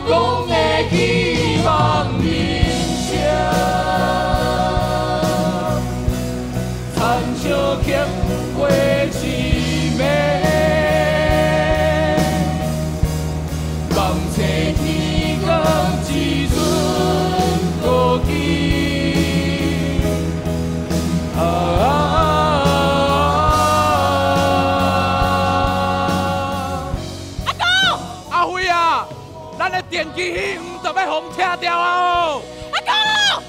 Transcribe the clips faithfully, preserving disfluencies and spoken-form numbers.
讲的希望人生，残笑刻过凄美，望找天光一寸孤记。啊阿公，阿辉啊，咱的电机戏唔就要互拆掉啊！哦，阿公。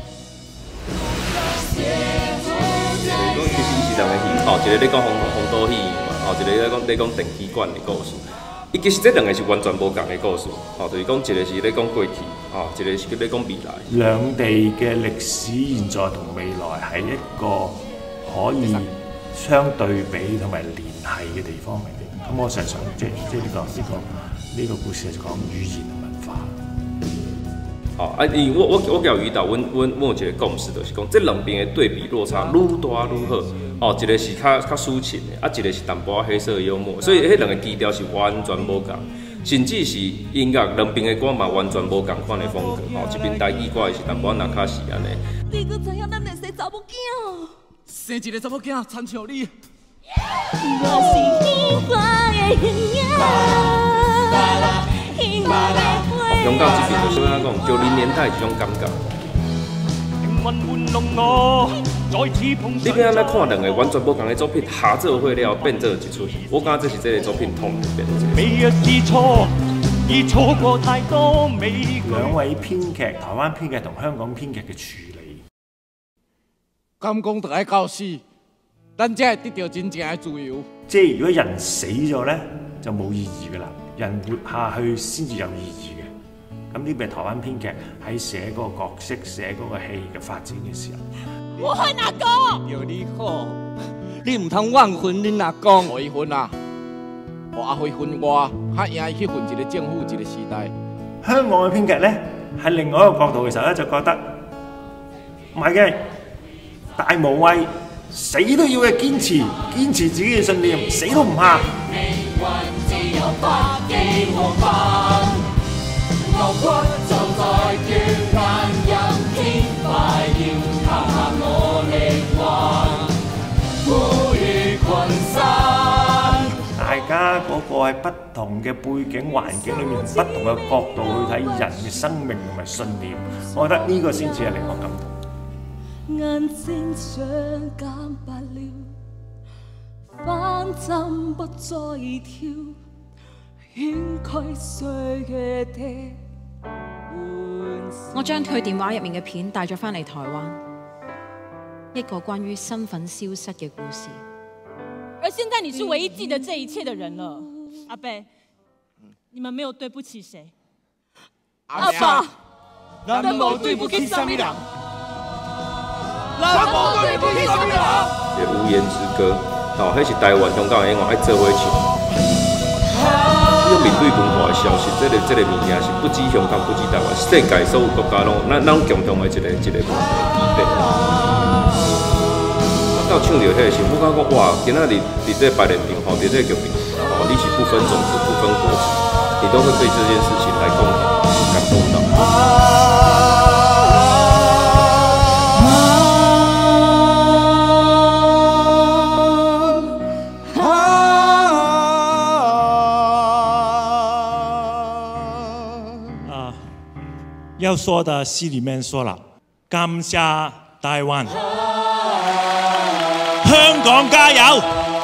其实伊是两个戏，哦，一个咧讲红红岛戏嘛，哦，一个咧讲咧讲电气管的故事。伊其实这两个是完全无同的故事，哦，就是讲一个是咧讲过去，哦，一个是咧讲未来。 兩地嘅歷史、現在同未來係一個可以相對比同埋聯繫嘅地方嚟嘅。咁我常常即即呢個呢個呢個故事係講語言同文化。 哦，啊，因為我我我有遇到，阮阮阮有一個共識，就是講，這兩邊的對比落差愈大愈好。哦，一個是較較抒情的，啊，一個是淡薄仔黑色幽默，所以迄兩個基調是完全無共，甚至是音樂兩邊的歌嘛完全無共款的風格。哦，一邊台語歌是淡薄仔那卡是安尼。 你閣知影咱會生查某囝？ 生一個查某囝，親像你。 我是櫻花的影，櫻花的花。 香港這邊就是安怎講，九零年代這種感覺。你要安怎看兩個完全無同的作品合做伙了變做一出戲？我感覺這是這個作品痛的變成。 兩位編劇，台灣編劇同香港編劇嘅處理。 咁講就愛到死，咱才會得到真正嘅自由。 即係如果人死咗咧，就冇意義㗎啦，人活下去先至有意義嘅。咁呢邊係台灣編劇喺寫嗰個角色、寫嗰個戲嘅發展嘅時候。 我恨阿公。 要你好，你唔通怨恨恁阿公，互伊分啊，互阿輝分我，較贏伊去分一個政府一個時代。 香港嘅編劇咧，喺另外一個角度嘅時候咧，就覺得唔係嘅，大無畏，死都要嘅堅持，堅持自己嘅信念，死都唔怕。 我骨就在血眼任天快要靠我力挽，呼籲群山。 大家嗰個喺不同嘅背景環境裏面，不同嘅角度去睇人嘅生命同埋信念，我覺得呢個先至係令我感動。 眼睛像減白了，反針不再跳，掩蓋歲月的。 我將佢電話入面嘅片帶咗返嚟台灣，一個關於身份消失嘅故事。 而現在你是唯一記得這一切的人了，阿伯，你們沒有對不起誰？ 阿爸，咱冇對不起什麼人，咱冇對不起什麼人。 這無言之歌，哦，迄是台灣、香港的演員愛做伙唱。這個面對文化的消失，這個這個物件是不止香港，不止台灣，世界所有國家攏咱咱共同的一個一個問題議題。到唱到迄個時，我感覺哇，今仔日佇這白蓮屏吼，佇這劇面，哦，你是不分種族、不分國籍，你都會對這件事情來共同感動到。 要說的戲裡面說了，感謝台灣，香港加油！